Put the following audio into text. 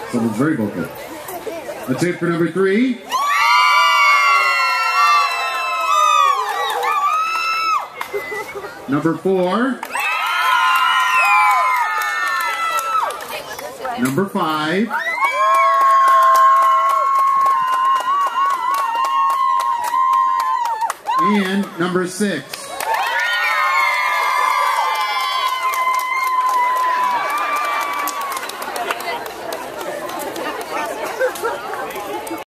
Someone's very vocal. Let's hit for number 3. Number 4. Number 5. And number 6.